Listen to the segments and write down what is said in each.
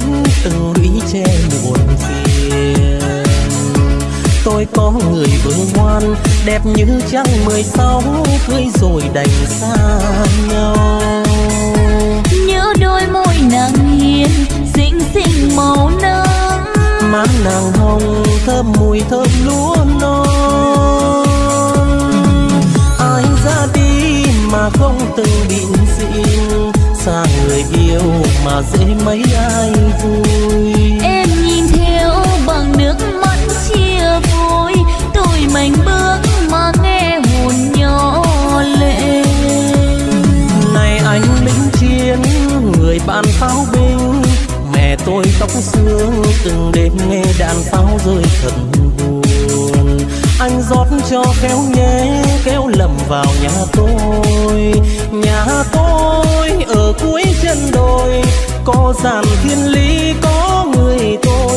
từng lũy che muộn phiền. Tôi có người vợ ngoan đẹp như trăng 16, cưới rồi đành xa nhau. Nhớ đôi môi nàng hiền xinh xinh màu nắng, má nàng hồng thơm mùi thơm lúa non. Ai ra đi mà không từng bịn xịn, xa người yêu mà dễ mấy ai vui. Em nhìn theo bằng nước mắt chia vui, tôi mạnh bước mà nghe hồn nhỏ lệ. Này anh lính chiến người bạn pháo binh, mẹ tôi tóc xương từng đêm nghe đàn pháo rơi thật buồn. Anh rót cho khéo nhé kéo lầm vào nhà tôi. Nhà tôi ở cuối chân đồi, có dàn thiên lý có người tôi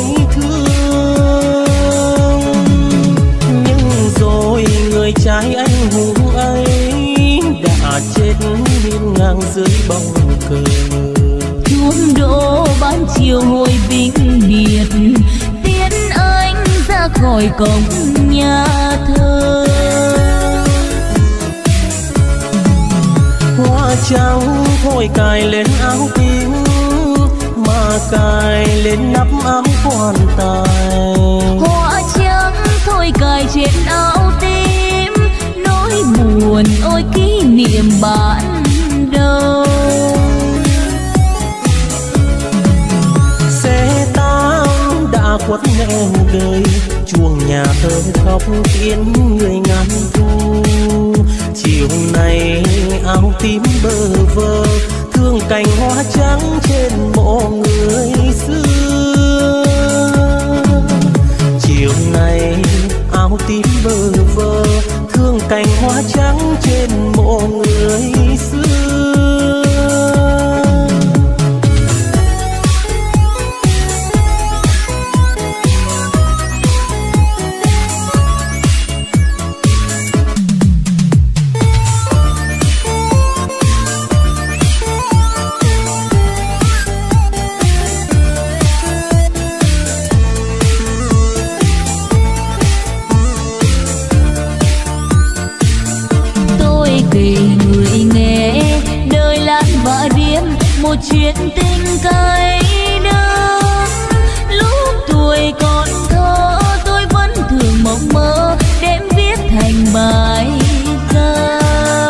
thương. Nhưng rồi người trai anh hùng ấy đã chết hiên ngang dưới bóng cờ. Chuông đổ ban chiều hồi vĩnh biệt, tiễn anh ra khỏi cổng nhà thờ. Hoa trắng thôi cài lên áo tím, mà cài lên nắp áo quan tài. Hoa trắng thôi cài trên áo tím, nỗi buồn ôi kỷ niệm ban đầu. Xe tang đã khuất nẻo đời, chuông nhà thơ khóc tiễn người ngàn thu. Chiều nay áo tím bơ vơ, thương cành hoa trắng trên mộ người xưa. Chiều nay áo tím bơ vơ, thương cành hoa trắng trên mộ người xưa. Một chuyện tình cay đắng, lúc tuổi còn thơ tôi vẫn thường mộng mơ đêm viết thành bài ca.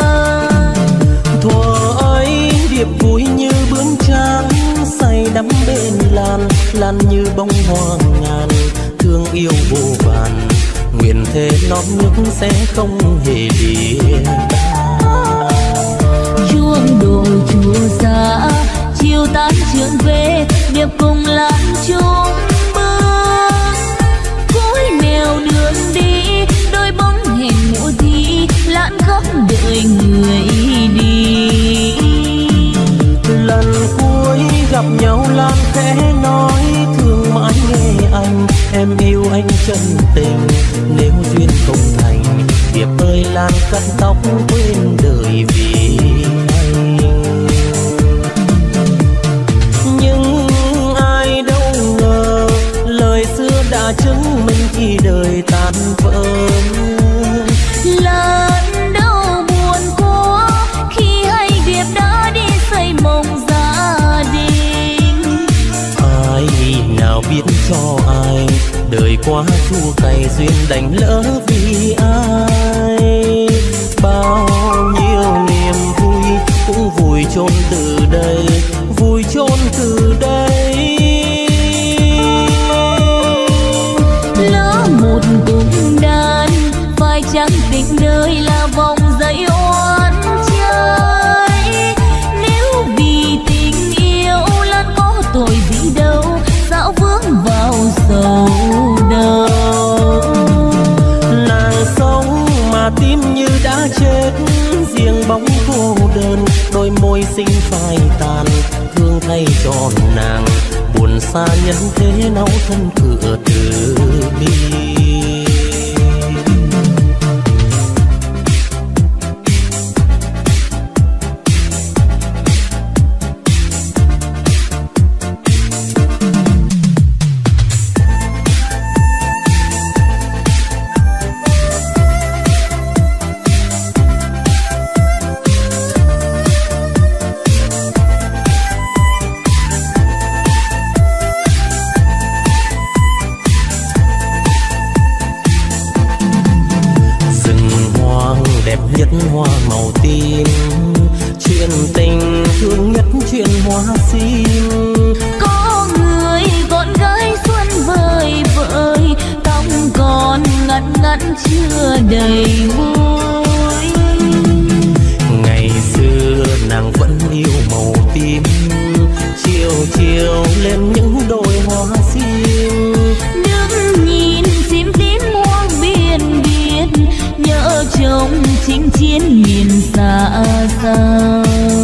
Thuở ấy điệp vui như bướm trắng, say đắm bên làn lan như bông hoa ngàn. Thương yêu vô vàn, nguyện thề non nước sẽ không hề lìa ta. Chuông đổ chùa xa chiều tan trường về, điệp cùng lan chung bước. Cuối nẻo đường đi đôi bóng hẹn mùa thi, lãn khóc đợi người đi. Lần cuối gặp nhau Lan khẽ nói thương mãi nghe anh, em yêu anh chân tình. Nếu duyên không thành, Điệp ơi Lan cắt tóc quên đời vì anh. Nhưng ai đâu ngờ lời xưa đã chứng minh khi đời tan vỡ. Lan đâu buồn quá khi hay Điệp đã đi xây mộng gia đình. Ai nào biết cho ai đời quá chua cay, duyên đành lỡ vì ai. Bao nhiêu niềm vui cũng vùi chôn từ đây, vùi chôn từ đây. Lỡ một cung đàn phải chăng tình đời là vòng dây oan trái. Nếu vì tình yêu Lan có tội gì đâu, dạo vướng vào sầu đầu. Nàng sống mà tim như đã chết, riêng bóng cô đơn, đôi môi xinh phai tàn. Thương thay cho nàng buồn xa nhân thế, náo thân cửa từ bi. sao.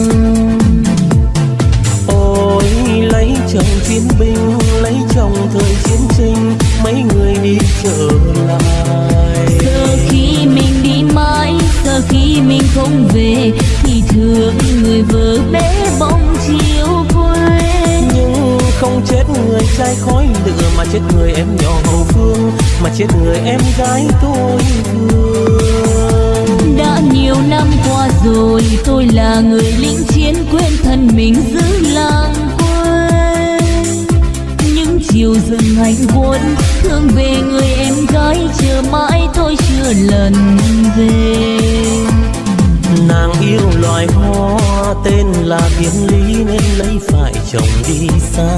Ôi lấy chồng chiến binh, lấy chồng thời chiến tranh, mấy người đi trở lại. Giờ khi mình đi mãi, giờ khi mình không về, thì thương người vợ bé bóng chiều quê. Nhưng không chết người trai khói lửa, mà chết người em nhỏ hậu phương, mà chết người em gái tôi thương. Đã nhiều năm qua rồi, tôi là người lính chiến quên thân mình giữ làng quê. Những chiều dừng hành quân, thương về người em gái, chờ mãi tôi chưa lần về. Nàng yêu loài hoa tên là Thiên Lý, nên lấy phải chồng đi xa.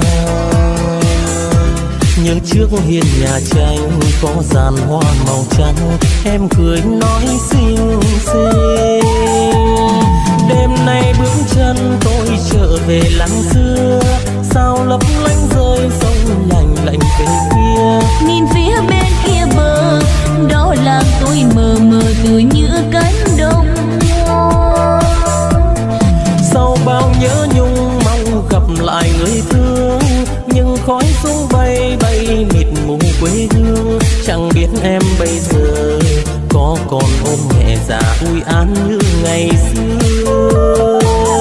Nhớ trước hiên nhà tranh có dàn hoa màu trắng, em cười nói xinh xinh. Đêm nay bước chân tôi trở về làng xưa, sao lấp lánh rơi sông lạnh lạnh về kia. Nhìn phía bên kia bờ, đó là tôi mờ mờ từ những cánh đồng hoa. Sau bao nhớ nhung mong gặp lại người thương, nhưng khói sông bay bay mịt mù quê hương. Chẳng biết em bây giờ có còn ôm mẹ già ui án như ngày xưa.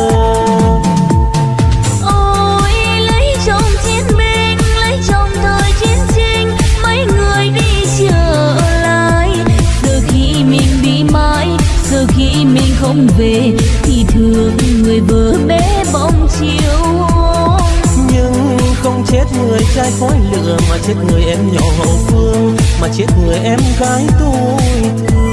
Ôi lấy chồng chiến binh, lấy chồng thời chiến tranh, mấy người đi trở lại. Giờ khi mình đi mãi, giờ khi mình không về, thì thương người vợ bé bóng chiều. Nhưng không chết người trai khói lửa, mà chết người em nhỏ hậu phương, mà chết người em gái tôi thương.